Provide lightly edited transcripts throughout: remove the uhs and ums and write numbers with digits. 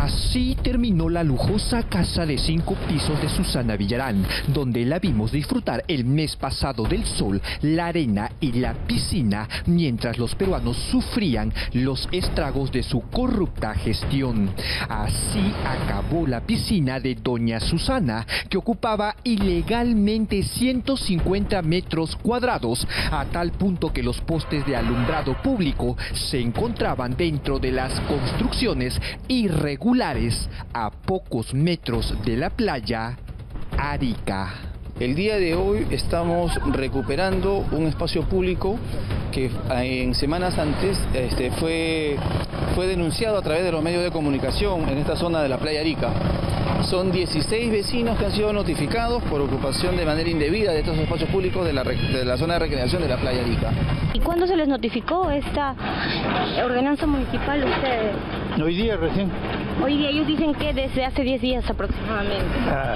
Así terminó la lujosa casa de 5 pisos de Susana Villarán, donde la vimos disfrutar el mes pasado del sol, la arena y la piscina, mientras los peruanos sufrían los estragos de su corrupta gestión. Así acabó la piscina de doña Susana, que ocupaba ilegalmente 150 metros cuadrados, a tal punto que los postes de alumbrado público se encontraban dentro de las construcciones irregulares a pocos metros de la playa Arica. El día de hoy estamos recuperando un espacio público que en semanas antes fue denunciado a través de los medios de comunicación en esta zona de la playa Arica. Son 16 vecinos que han sido notificados por ocupación de manera indebida de estos espacios públicos de la zona de recreación de la playa Arica. ¿Y cuándo se les notificó esta ordenanza municipal a ustedes? Hoy día recién. Hoy día ellos dicen que desde hace 10 días aproximadamente.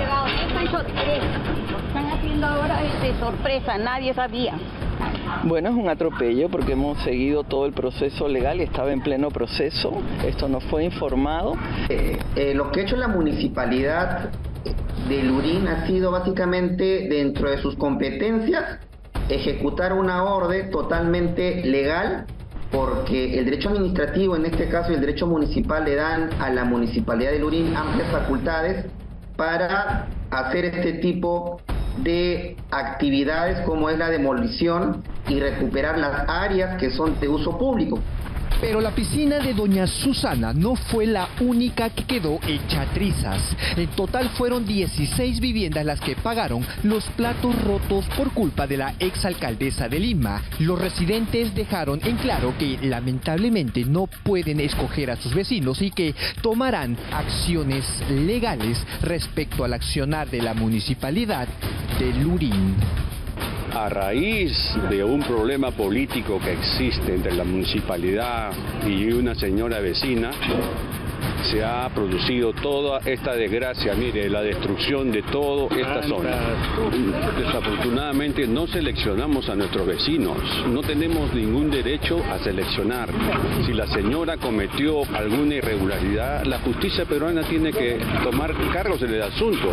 Están haciendo ahora de sorpresa, nadie sabía. Bueno, es un atropello porque hemos seguido todo el proceso legal y estaba en pleno proceso. Esto nos fue informado. Lo que ha hecho la municipalidad de Lurín ha sido básicamente, dentro de sus competencias, ejecutar una orden totalmente legal, porque el derecho administrativo, en este caso, y el derecho municipal le dan a la municipalidad de Lurín amplias facultades para hacer este tipo de actividades como es la demolición y recuperar las áreas que son de uso público. Pero la piscina de doña Susana no fue la única que quedó hecha trizas. En total fueron 16 viviendas las que pagaron los platos rotos por culpa de la exalcaldesa de Lima. Los residentes dejaron en claro que lamentablemente no pueden escoger a sus vecinos y que tomarán acciones legales respecto al accionar de la municipalidad de Lurín. A raíz de un problema político que existe entre la municipalidad y una señora vecina, se ha producido toda esta desgracia, mire, la destrucción de toda esta zona. Desafortunadamente no seleccionamos a nuestros vecinos, no tenemos ningún derecho a seleccionar. Si la señora cometió alguna irregularidad, la justicia peruana tiene que tomar cargos en el asunto.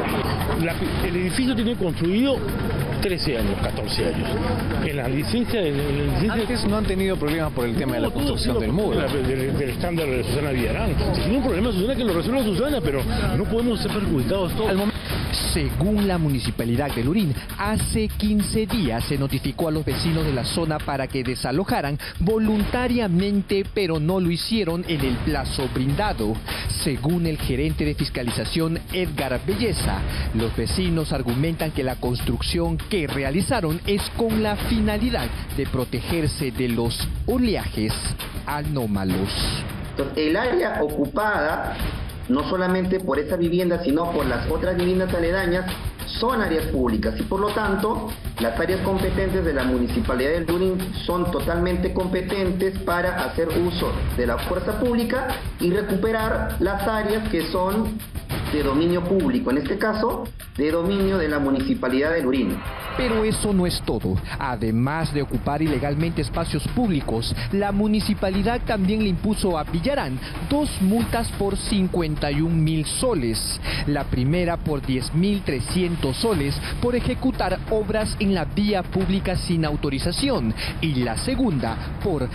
El edificio tiene construido 13 años, 14 años. En la licencia... Antes no han tenido problemas por el tema de la construcción del muro. Del estándar de Susana Villarán. Si tiene un problema Susana, que lo resuelva Susana, pero no podemos ser perjudicados todos. Según la municipalidad de Lurín, hace 15 días se notificó a los vecinos de la zona para que desalojaran voluntariamente, pero no lo hicieron en el plazo brindado. Según el gerente de fiscalización Edgar Belleza, los vecinos argumentan que la construcción que realizaron es con la finalidad de protegerse de los oleajes anómalos. El área ocupada, no solamente por esa vivienda, sino por las otras viviendas aledañas, son áreas públicas y por lo tanto las áreas competentes de la Municipalidad del Lurín son totalmente competentes para hacer uso de la fuerza pública y recuperar las áreas que son de dominio público, en este caso de dominio de la Municipalidad de Lurín. Pero eso no es todo. Además de ocupar ilegalmente espacios públicos, la municipalidad también le impuso a Villarán 2 multas por 51.000 soles. La primera por 10.300 soles por ejecutar obras en la vía pública sin autorización y la segunda por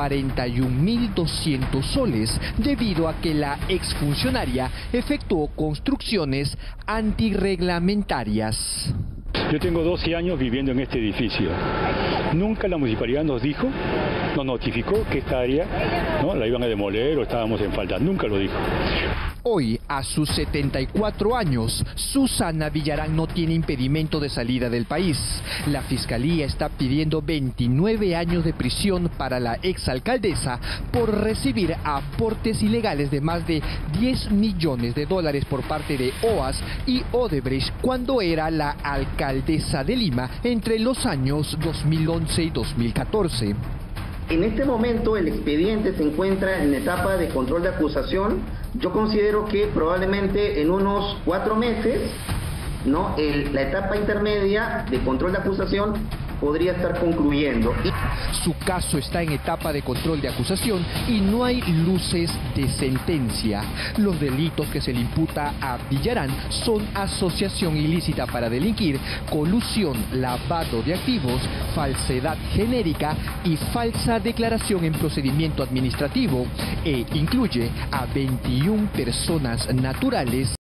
41.200 soles debido a que la exfuncionaria efectuó construcciones antirreglamentarias. Yo tengo 12 años viviendo en este edificio. Nunca la municipalidad nos notificó que esta área la iban a demoler o estábamos en falta. Nunca lo dijo. Hoy, a sus 74 años, Susana Villarán no tiene impedimento de salida del país. La Fiscalía está pidiendo 29 años de prisión para la exalcaldesa por recibir aportes ilegales de más de $10 millones por parte de OAS y Odebrecht cuando era la alcaldesa de Lima entre los años 2011 y 2014. En este momento el expediente se encuentra en etapa de control de acusación. Yo considero que probablemente en unos 4 meses, la etapa intermedia de control de acusación podría estar concluyendo. Su caso está en etapa de control de acusación y no hay luces de sentencia. Los delitos que se le imputa a Villarán son asociación ilícita para delinquir, colusión, lavado de activos, falsedad genérica y falsa declaración en procedimiento administrativo, e incluye a 21 personas naturales